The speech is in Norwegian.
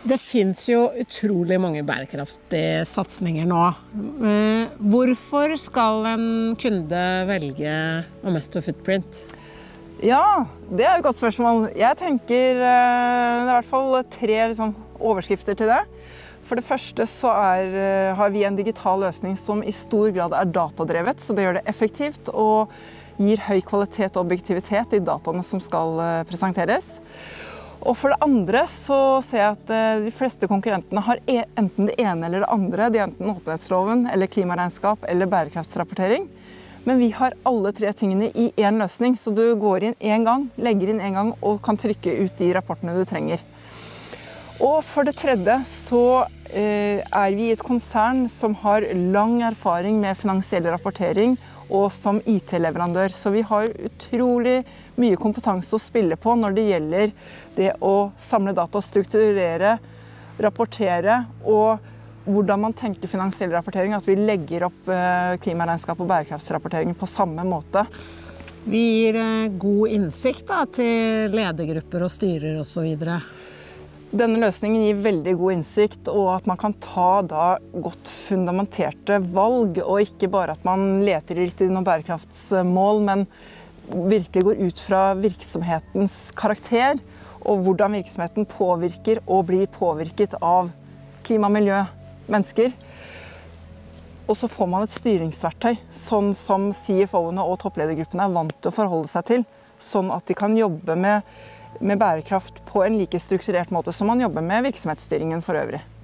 Det finns jo utrolig mange bærekraftige satsninger nå. Hvorfor skal en kunde velge Amesto Footprint? Ja, det er et godt spørsmål. Jeg tenker det er i hvert fall 3 overskrifter til det. For det første så har vi en digital løsning som i stor grad er datadrevet, så det gjør det effektivt og gir høy kvalitet og objektivitet i dataene som skal presenteres. Og for det andre så ser jeg at de fleste konkurrentene har enten det ene eller det andre. De har enten åpenhetsloven, eller klimaregnskap, eller bærekraftsrapportering. Men vi har alle 3 tingene i en løsning, så du går inn en gang, legger inn en gang og kan trykke ut de rapportene du trenger. Og for det tredje så er vi et konsern som har lang erfaring med finansiell rapportering og som IT-leverandør. Så vi har utrolig mye kompetanse å spille på når det gjelder det å samle data, strukturere, rapportere og hvordan man tenker finansiell rapportering, at vi legger opp klimaregnskap og bærekraftsrapportering på samme måte. Vi gir god innsikt til ledergrupper og styrer og så videre. Denne løsningen gir veldig god innsikt, og at man kan ta godt fundamenterte valg, og ikke bare at man leter litt i noen bærekraftsmål, men virkelig går ut fra virksomhetens karakter, og hvordan virksomheten påvirker og blir påvirket av klima, miljø, mennesker. Og så får man et styringsverktøy, sånn som CFO-ene og toppledergruppene er vant til å forholde seg til, sånn at de kan jobbe med bærekraft på en like strukturert måte som man jobber med virksomhetsstyringen for øvrig.